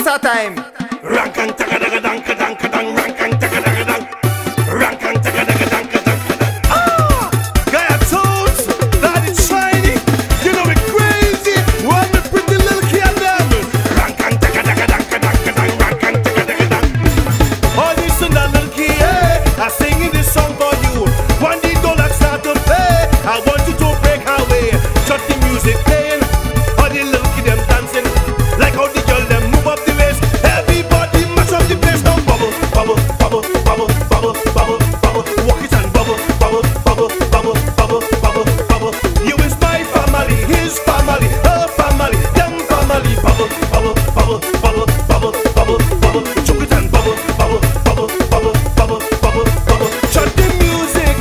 Salsa time. Rankan taka daga danka danka dang, rankan taka daga dang, rankan taka daga danka danka dang. Ah, Gaia tones, that is shiny. You know it crazy. One with pretty little kid them. Rankan taka daga danka danka dang, rankan taka daga dang. Oh, listen that little kid, I'm singing this song for you. One day don't like start to play. I want you to break away. Shut the music playing. All the little kid them dancing like how the girl them move up the waist. Everybody mash up the place now. Bubble, bubble, bubble, bubble, bubble, bubble, bubble. Walk it and bubble, bubble, bubble, bubble, bubble, bubble, bubble. You is my family, his family, her family, them family. Bubble, bubble, bubble, bubble, bubble, bubble, bubble. Choke it and bubble, bubble, bubble, bubble, bubble, bubble, bubble. Shut the music.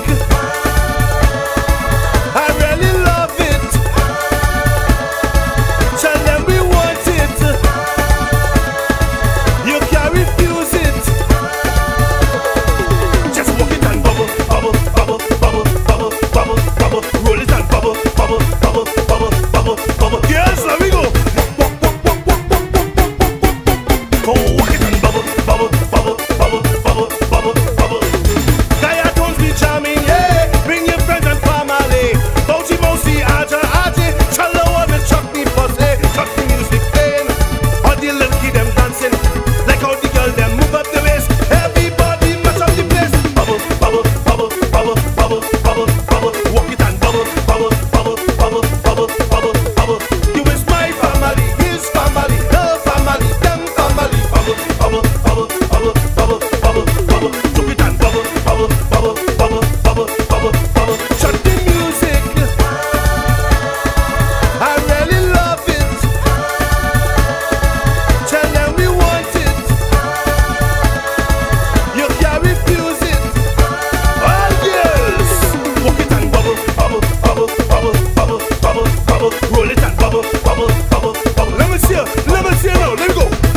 I really love it. Tell them we want it. You can't refuse it. Just walk it and bubble, bubble, bubble, bubble, bubble, bubble, bubble. Roll it and bubble, bubble, bubble, bubble, bubble, bubble. Girls, let me go. Walk, walk, walk, walk, walk, walk, walk, walk, walk, walk. Go walk it and bubble, bubble, bubble, bubble, bubble, bubble, bubble. Gaia tones be charming, yeah. Bring your friends and family. Bouncy, bouncy, aja, aja. Tell the one to chuck me pussy. Chuck the music playing. All the little kid them dancing like how the girl them move up the waist. Everybody mash up the place. Bubble, bubble, bubble, bubble, bubble, bubble, bubble. Walk it and bubble, bubble, bubble, bubble, bubble, bubble, bubble. You is my family, his family, her family, them family. Bubble, bubble, bubble, bubble, bubble, bubble, bubble. Choke it and bubble, bubble, bubble, bubble, bubble, bubble, bubble. Shut the music. I really love it. Tell them we want it. You can't refuse it. All girls, walk it and bubble, bubble, bubble, bubble, bubble, bubble, bubble. Roll it and bubble, bubble, bubble, bubble. Let me see you now. Let me go.